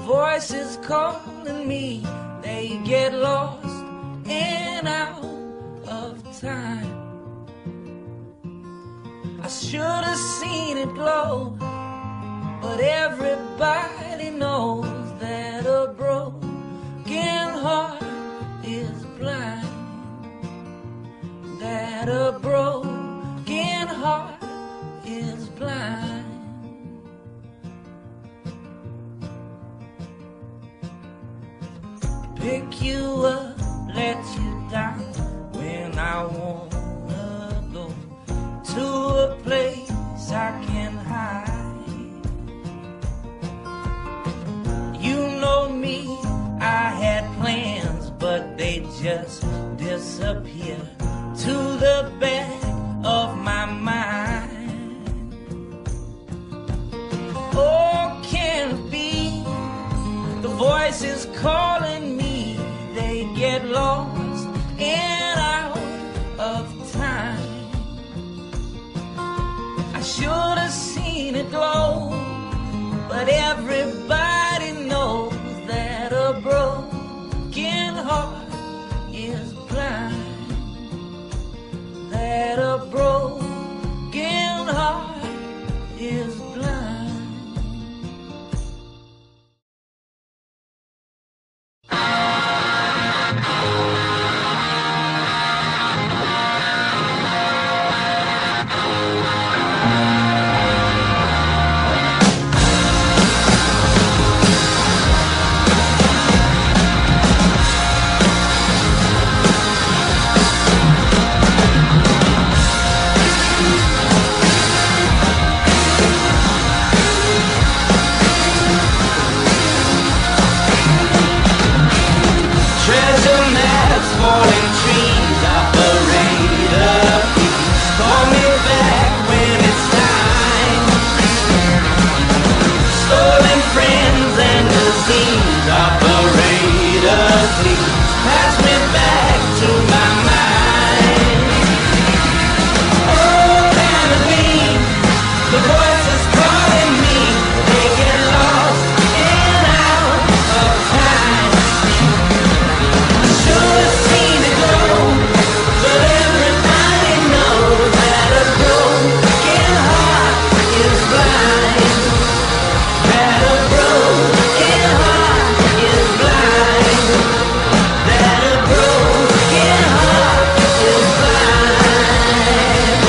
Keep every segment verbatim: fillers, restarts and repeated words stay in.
voices calling me, they get lost and out of time. I should have seen it glow, but everybody knows that a broken heart is blind. That a broken heart is blind. Pick you up, let you down when I wanna go to a place I can hide. You know me, I had plans, but they just disappear to the back of my mind. Oh, can it be the voices calling me, they get lost and out of time. I should have seen it glow, but everybody knows that a broken heart is blind. That a broken heart is blind. Falling trees, operator, please call me back when it's time. Stolen friends and disease, operator, please pass me back to my mind. Oh, can it be the voices calling me, they get lost in out of time. Should have seen it glow, but everybody knows that a broken heart is blind. That a broken heart is blind. That a broken heart is blind.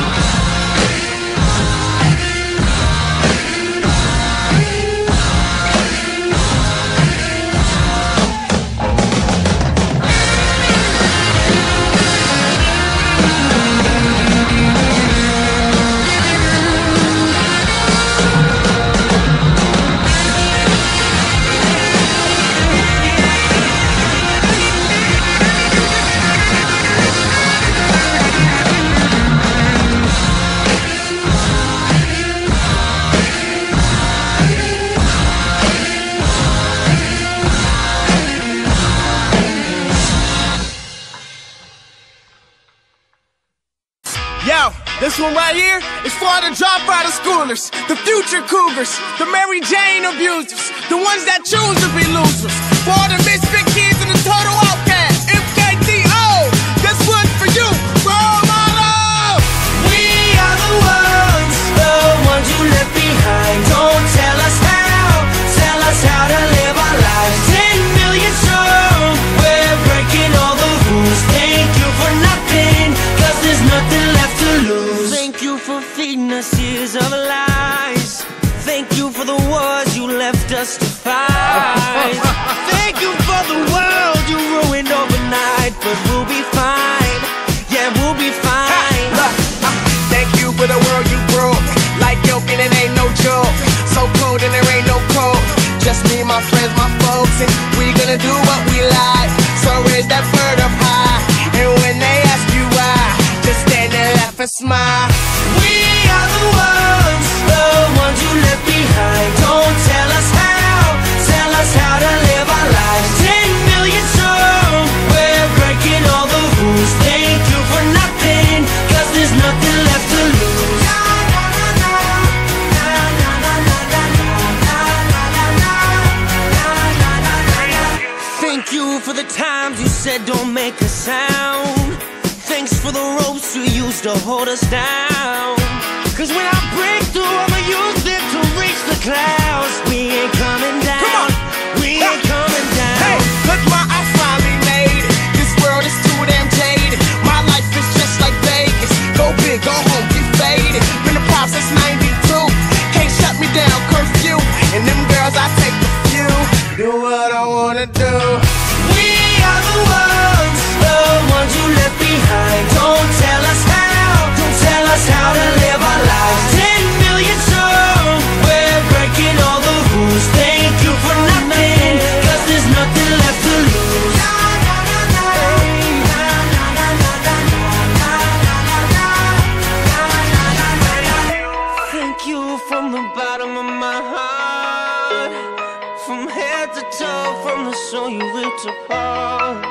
Yo, this one right here is for the dropout of schoolers, the future cougars, the Mary Jane abusers, the ones that choose to be losers, for all the misfit kids and the total outcast. M K T O, this one's for you, role model. We are the ones, the ones you left behind. Don't tell us how, tell us how to live our lives. Ten million strong, we're breaking all the rules. Thank you for nothing, cause there's nothing left to lose. Thank you for feeding us years of lies. Thank you for the wars you left us to fight. Thank you for the world you ruined overnight. But we'll be fine, yeah, we'll be fine. Look, uh, thank you for the world you broke. Like yoke and it ain't no joke. So cold and there ain't no cold. Just me, my friends, my folks, and we gonna do what we like. So raise that bird up high, and when they ask you why, just stand and laugh and smile. We are the ones, the ones you left behind. Don't tell us how, tell us how to live our lives. Ten million strong, we're breaking all the rules. Thank you for nothing, cause there's nothing left to lose. hold us down. Cause when I break through, I'ma use it to reach the clouds. We ain't coming down. Come on. We ain't coming down. Hey, look what I finally made. This world is too damn jaded. My life is just like Vegas. Go big, go home, get faded. Been a pop since ninety-two. Can't shut me down, curfew. And them girls, I take a few. Do what I wanna do. We are the ones, the ones you left behind. Don't tell us how, don't tell us how to live our lives. Ten million strong, we're breaking all the rules. Thank you for nothing, cause there's nothing left to lose. Thank you from the bottom of my heart, from head to toe, from the soul you ripped apart.